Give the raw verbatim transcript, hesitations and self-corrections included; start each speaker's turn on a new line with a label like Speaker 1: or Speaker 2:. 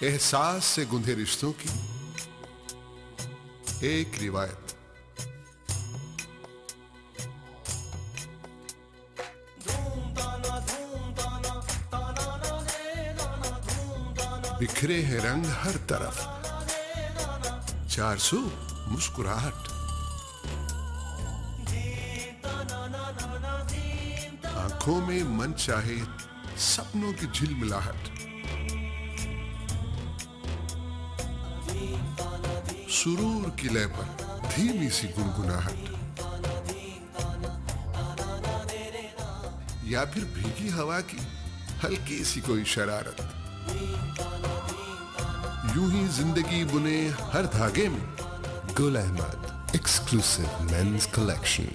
Speaker 1: एहसास से गुंधे रिश्तों की एक रिवायत। बिखरे हैं रंग हर तरफ, चार सौ मुस्कुराहट, आंखों में मन चाहे सपनों की झिलमिलाहट, सुरूर की लय पर धीमी सी गुनगुनाहट, या फिर भीगी हवा की हल्की सी कोई शरारत। यूं ही जिंदगी बुने हर धागे में Gul Ahmed exclusive men's collection.